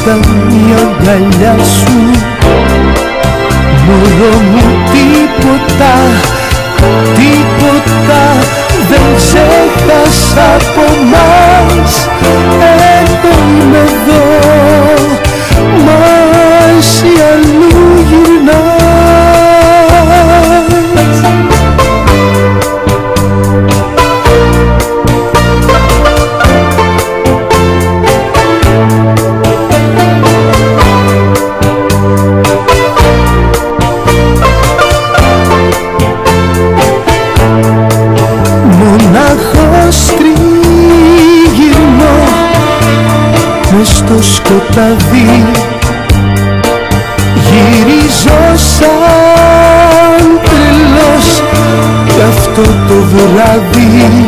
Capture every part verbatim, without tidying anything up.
ήταν η αγκαλιά σου. Μωρό μου τίποτα, τίποτα δεν ξέχασα από μας. Εγώ είμαι εδώ, μα εσύ αλλού γυρνάς. Στο σκοτάδι γυρίζω σαν τρελός κι αυτό το βράδυ.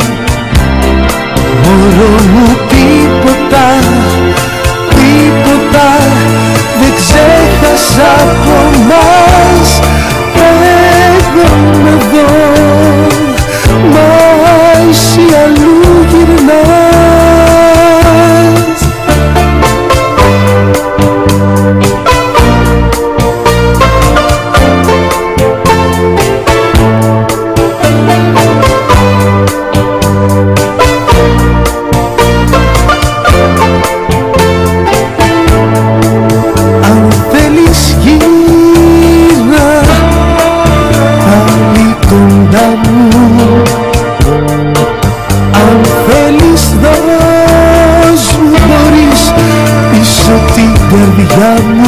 Μωρό μου τίποτα, τίποτα δεν ξέχασα από μας. Εγώ είμαι εδώ, μα εσύ αλλού γυρνάς. Αν θέλεις δώσ' μου, μπορείς πίσω την καρδιά μου.